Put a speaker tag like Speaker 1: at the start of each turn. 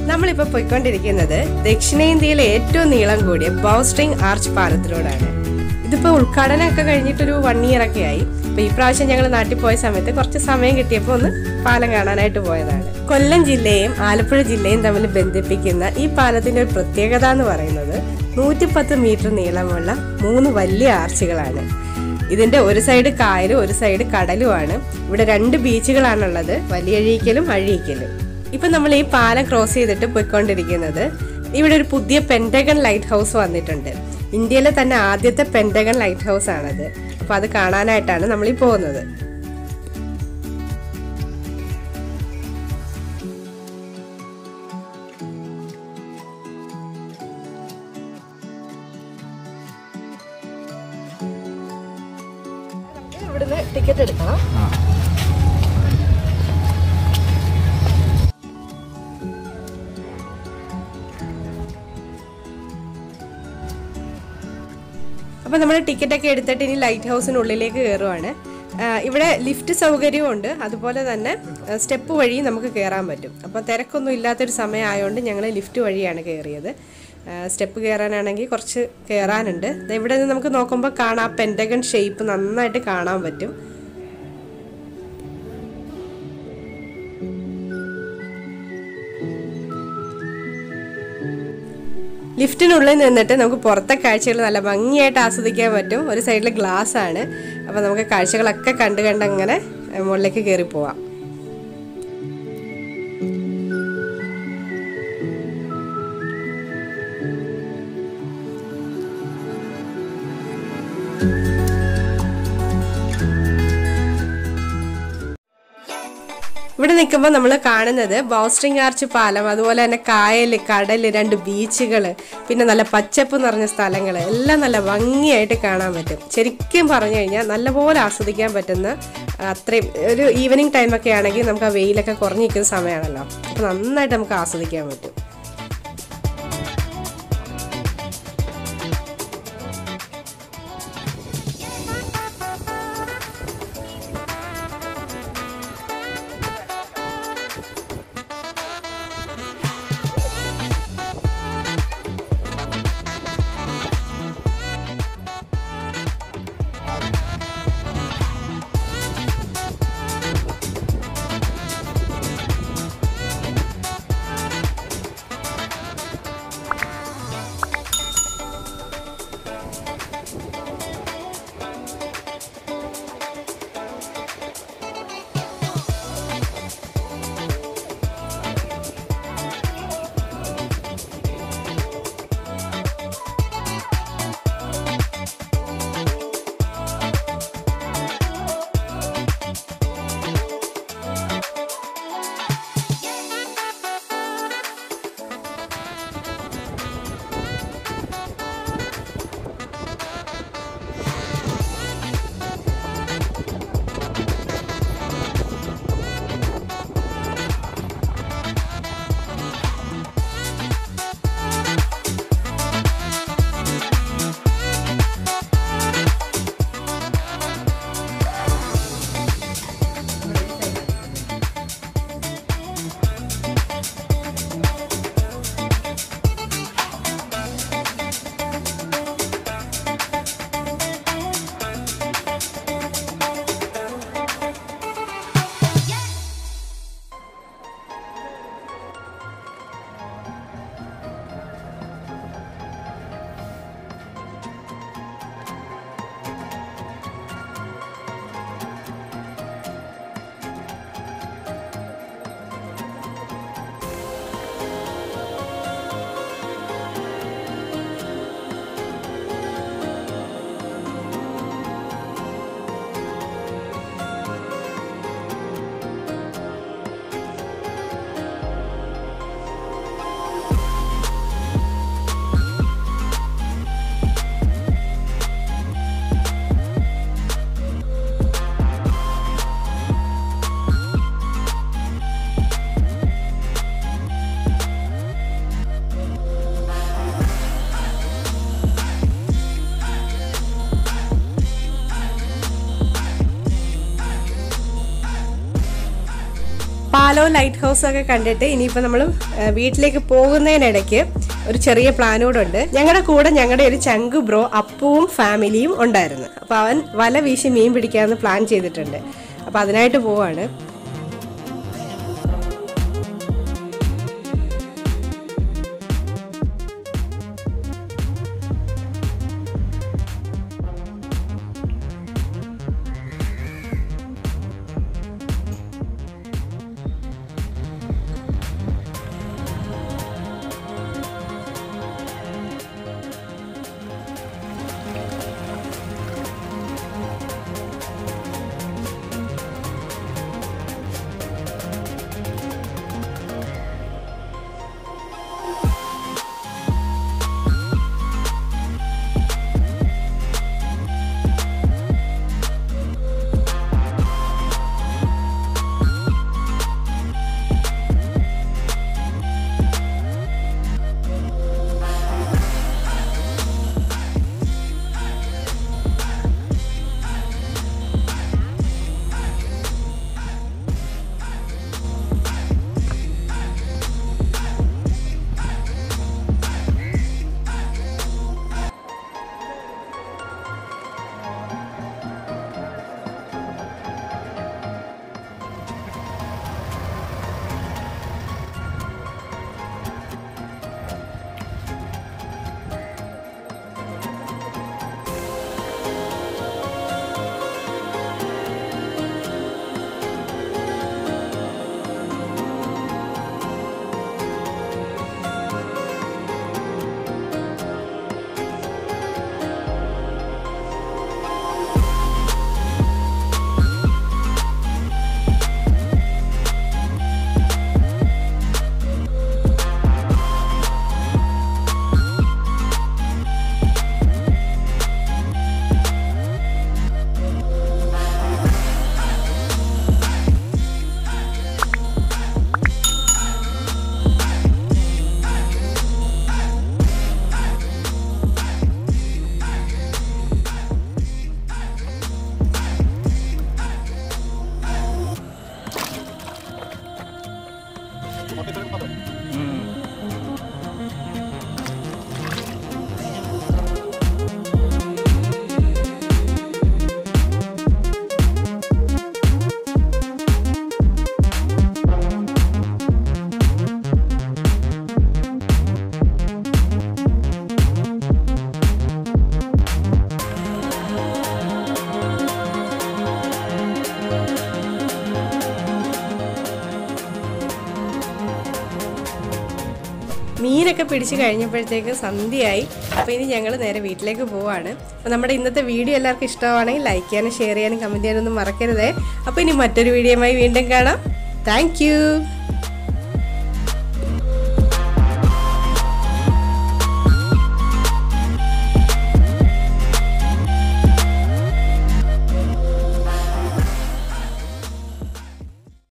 Speaker 1: നമ്മളിപ്പോൾ പോയിക്കൊണ്ടിരിക്കുന്നത് ദക്ഷിണേന്ത്യയിലെ ഏറ്റവും നീളം കൂടിയ ബൗസ്ട്രിംഗ് ആർച്ച് പാലത്തിലൂടെയാണ്. ഇതിപ്പോൾ ഉദ്ഘാടനമൊക്കെ കഴിഞ്ഞിട്ടൊരു 1 year ഒക്കെ ആയി. അപ്പോൾ ഈ പ്രാവശ്യം ഞങ്ങൾ നാട്ടിൽ പോയ സമയത്ത് കുറച്ച് സമയം കിട്ടിയപ്പോൾ ഒന്ന് പാലം കാണാനായിട്ട് പോയതാണ്. കൊല്ലം ജില്ലയും ആലപ്പുഴ ജില്ലയും തമ്മിൽ ബന്ധിപ്പിക്കുന്ന ഈ പാലത്തിന്റെ ഒരു പ്രത്യേകത എന്ന് പറയുന്നത് 110 മീറ്റർ നീളമുള്ള 3 വലിയ ആർച്ചുകളാണ്. ഇതിന്റെ ഒരു സൈഡ് കായലും ഒരു സൈഡ് കടലുമാണ്. ഇവിടെ 2 ബീച്ചുകളാണുള്ളത്, വലിയഴീക്കലും അഴീക്കലും. ഇപ്പൊ നമ്മൾ ഈ പാലം ക്രോസ് ചെയ്തിട്ട് പോയിക്കൊണ്ടിരിക്കുന്നത് ഇവിടെ ഒരു പുതിയ പെന്റഗൺ ലൈറ്റ് ഹൗസ് വന്നിട്ടുണ്ട്. ഇന്ത്യയിലെ തന്നെ ആദ്യത്തെ പെന്റഗൺ ലൈറ്റ് ഹൗസ് ആണത്. അപ്പൊ അത് കാണാനായിട്ടാണ് നമ്മൾ ഈ പോകുന്നത്. ഇവിടുന്ന് ടിക്കറ്റ് എടുക്കണം. അപ്പോൾ നമ്മൾ ടിക്കറ്റൊക്കെ എടുത്തിട്ട് ഇനി ലൈറ്റ് ഹൗസിനുള്ളിലേക്ക് കയറുവാണ്. ഇവിടെ ലിഫ്റ്റ് സൗകര്യവും ഉണ്ട്, അതുപോലെ തന്നെ സ്റ്റെപ്പ് വഴി നമുക്ക് കയറാൻ പറ്റും. അപ്പോൾ തിരക്കൊന്നും ഇല്ലാത്തൊരു സമയം ആയതുകൊണ്ട് ഞങ്ങൾ ലിഫ്റ്റ് വഴിയാണ് കയറിയത്. സ്റ്റെപ്പ് കയറാനാണെങ്കിൽ കുറച്ച് കയറാനുണ്ട്. ഇവിടെ നിന്ന് നമുക്ക് നോക്കുമ്പോൾ കാണാം, പെന്റഗൺ ഷേപ്പ് നന്നായിട്ട് കാണാൻ പറ്റും. ലിഫ്റ്റിനുള്ളിൽ നിന്നിട്ട് നമുക്ക് പുറത്തെ കാഴ്ചകൾ നല്ല ഭംഗിയായിട്ട് ആസ്വദിക്കാൻ പറ്റും. ഒരു സൈഡിൽ ഗ്ലാസ് ആണ്. അപ്പോൾ നമുക്ക് കാഴ്ചകളൊക്കെ കണ്ട് അങ്ങനെ മുകളിലേക്ക് കയറി പോവാം. ഇവിടെ നിൽക്കുമ്പോൾ നമ്മൾ കാണുന്നത് ബൗസ്ട്രിംഗ് ആർച്ച് പാലം, അതുപോലെ തന്നെ കായൽ, കടൽ, 2 ബീച്ചുകൾ, പിന്നെ നല്ല പച്ചപ്പ് നിറഞ്ഞ സ്ഥലങ്ങൾ എല്ലാം നല്ല ഭംഗിയായിട്ട് കാണാൻ പറ്റും. ശരിക്കും പറഞ്ഞു കഴിഞ്ഞാൽ നല്ലപോലെ ആസ്വദിക്കാൻ പറ്റുന്ന അത്രയും ഒരു ഈവനിങ് ടൈമൊക്കെ ആണെങ്കിൽ നമുക്ക് ആ വെയിലൊക്കെ കുറഞ്ഞു നിൽക്കുന്ന സമയമാണല്ലോ. അപ്പോൾ നന്നായിട്ട് നമുക്ക് ആസ്വദിക്കാൻ പറ്റും. പാലവും ലൈറ്റ് ഹൗസും ഒക്കെ കണ്ടിട്ട് ഇനിയിപ്പോൾ നമ്മൾ വീട്ടിലേക്ക് പോകുന്നതിനിടയ്ക്ക് ഒരു ചെറിയ പ്ലാനോടുണ്ട്. ഞങ്ങളുടെ കൂടെ ഞങ്ങളുടെ ഒരു ചങ്കു ബ്രോ അപ്പുവും ഫാമിലിയും ഉണ്ടായിരുന്നു. അപ്പോൾ അവൻ വല വീശി മീൻ പിടിക്കാമെന്ന് പ്ലാൻ ചെയ്തിട്ടുണ്ട്. അപ്പോൾ അതിനായിട്ട് പോവാണ്. മീനൊക്കെ പിടിച്ച് കഴിഞ്ഞപ്പോഴത്തേക്ക് സന്ധ്യയായി. അപ്പോൾ ഇനി ഞങ്ങൾ നേരെ വീട്ടിലേക്ക് പോവാണ്. അപ്പോൾ നമ്മുടെ ഇന്നത്തെ വീഡിയോ എല്ലാവർക്കും ഇഷ്ടമാണെങ്കിൽ ലൈക്ക് ചെയ്യാനും ഷെയർ ചെയ്യാനും കമൻറ്റ് ചെയ്യാനൊന്നും മറക്കരുതേ. അപ്പോൾ ഇനി മറ്റൊരു വീഡിയോയുമായി വീണ്ടും കാണാം. താങ്ക്